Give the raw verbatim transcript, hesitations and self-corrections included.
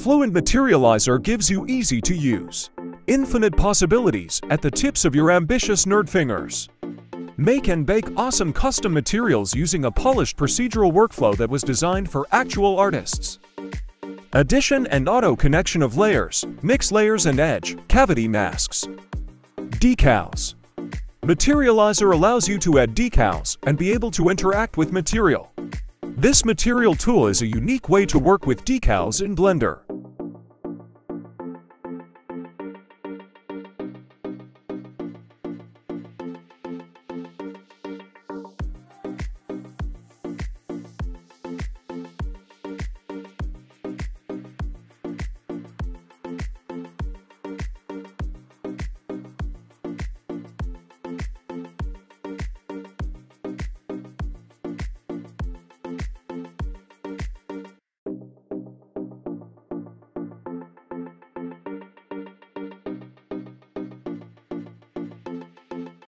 Fluent Materializer gives you easy to use, infinite possibilities at the tips of your ambitious nerd fingers. Make and bake awesome custom materials using a polished procedural workflow that was designed for actual artists. Addition and auto connection of layers, mix layers and edge, cavity masks. Decals. Materializer allows you to add decals and be able to interact with material. This material tool is a unique way to work with decals in Blender.